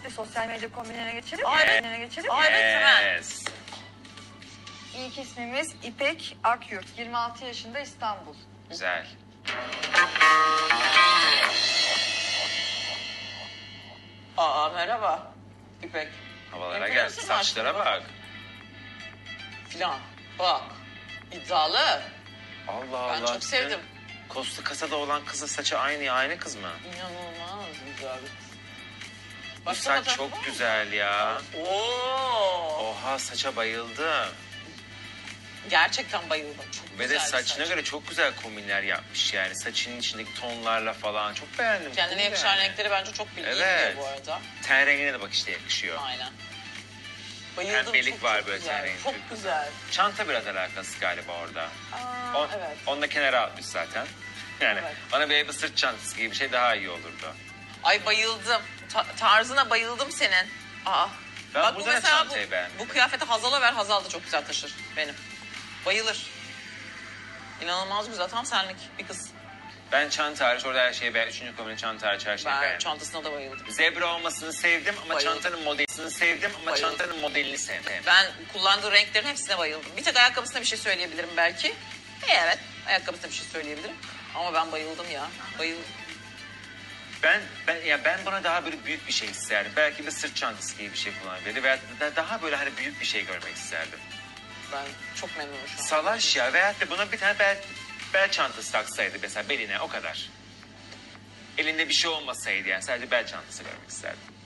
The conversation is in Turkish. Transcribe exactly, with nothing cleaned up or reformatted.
Hadi sosyal medya kombinlerine geçelim. Aa, evet. Kombinlerine geçelim. Aa, evet, hemen. Yes. İlk ismimiz İpek Akyurt. yirmi altı yaşında, İstanbul. Güzel. Aa, merhaba İpek. Havalara gel. Enteresan Saçlara aslında. bak. Filan. Bak. İddialı. Allah Allah. Ben çok sevdim. Kosta kasada olan kızın saçı aynı aynı kız mı? İnanılmaz güzel bir kız. Bu Başka saç fotoğraf var çok mı? güzel ya. Oo. Oha, saça bayıldım. Gerçekten bayıldım. Çok Ve güzel de bir saçına saç. göre çok güzel kombinler yapmış yani. Saçının içindeki tonlarla falan çok beğendim. Kendine Cool yakışan yani. renkleri bence çok bildiğim Evet. bu arada. Ten rengine de bak işte yakışıyor. Aynen. Bayıldım. Pembelik çok, var çok böyle güzel. ten rengi. Çok güzel. Çanta biraz alakası galiba orada. Aa, On, evet. Onu da kenara atmış zaten. Yani Evet. bana bir sırt çantası gibi bir şey daha iyi olurdu. Ay bayıldım. Ta- tarzına bayıldım senin. Aa. Ben Bak bu burada da mesela çantayı bu, beğendim. bu kıyafeti Hazal'a ver. Hazal da çok güzel taşır benim. Bayılır. İnanılmaz güzel. Tam senlik bir kız. Ben çanta hariç orada her şeyi beğendim. Üçüncü kombinin çanta hariç her şeyi Ben beğendim. çantasına da bayıldım. Zebra olmasını sevdim ama Bayıldım. çantanın modelini sevdim ama Bayıldım. çantanın modelini sevdim. Ben kullandığı renklerin hepsine bayıldım. Bir tek ayakkabısına bir şey söyleyebilirim belki. E, evet. Ayakkabısına bir şey söyleyebilirim. Ama ben bayıldım ya. Bayıldım. Ben ben ya ben buna daha böyle büyük bir şey isterdim. Belki bir sırt çantası gibi bir şey kullanabilirdi veya da- daha böyle hani büyük bir şey görmek isterdim. Ben çok memnunum şu an. Salaş ya, veyahut da buna bir tane bel, bel çantası taksaydı mesela beline, o kadar. Elinde bir şey olmasaydı yani, sadece bel çantası görmek isterdim.